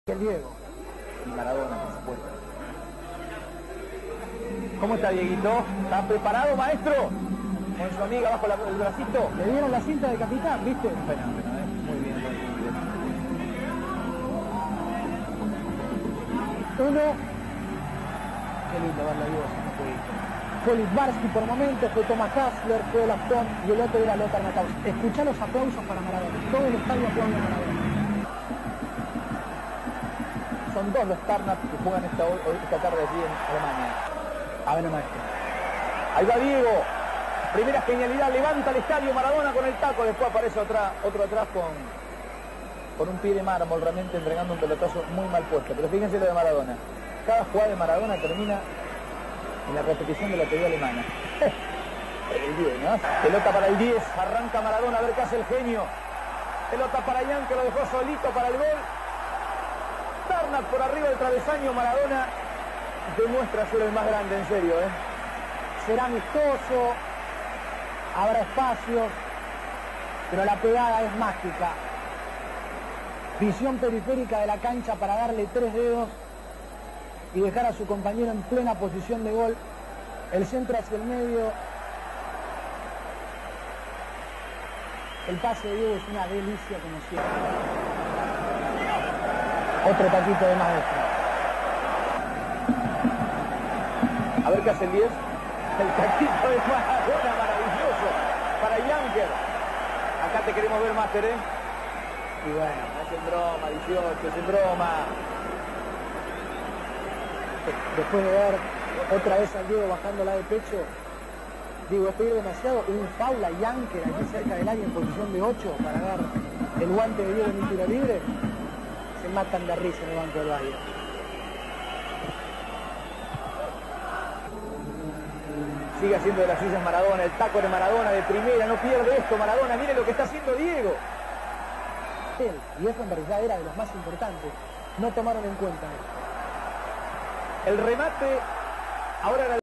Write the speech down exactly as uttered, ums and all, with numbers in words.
El Diego. Y Maradona, por supuesto. ¿Cómo está Dieguito? ¿Está preparado, maestro? Con su amiga bajo la, el bracito. Le dieron la cinta de capitán, ¿viste? Fenómeno, ¿eh? Muy bien, muy bien. Uno. Qué lindo verlo a Diego haciendo jueguito. Fue Littbarski por momentos, fue Thomas Hassler, fue Lastón y el otro era Lothar Matthaus. Escuchá los aplausos para Maradona. Todo el estadio aplaude a Maradona. Son dos los Tarnap que juegan esta, esta tarde allí en Alemania. A ver, maestro. Ahí va Diego. Primera genialidad. Levanta el estadio Maradona con el taco. Después aparece otra, otro atrás con, con un pie de mármol, realmente entregando un pelotazo muy mal puesto. Pero fíjense lo de Maradona. Cada jugada de Maradona termina en la repetición de la teoría alemana. El diez, ¿no? Pelota para el diez. Arranca Maradona a ver qué hace el genio. Pelota para Jan, que lo dejó solito para el gol. Tarnap por arriba del travesaño. Maradona demuestra ser el más grande, en serio, ¿eh? Será amistoso, habrá espacios, pero la pegada es mágica. Visión periférica de la cancha para darle tres dedos y dejar a su compañero en plena posición de gol. El centro hacia el medio. El pase de Diego es una delicia como siempre. Otro taquito de maestro. A ver qué hace el diez. El taquito de Maradona, maravilloso. Para Janker. Acá te queremos ver, Master, ¿eh? Y bueno. Es en broma, dieciocho, es en broma. Después de ver otra vez al Diego bajándola de pecho, digo, es pedir demasiado. Un foul a Janker aquí cerca del área en posición de ocho para dar el guante de Diego en un tiro libre. Se matan de risa en el banco del Valle. Sigue haciendo de las suyas Maradona, el taco de Maradona de primera, no pierde esto Maradona, mire lo que está haciendo Diego. Él, y eso en realidad era de los más importantes, no tomaron en cuenta. El remate, ahora era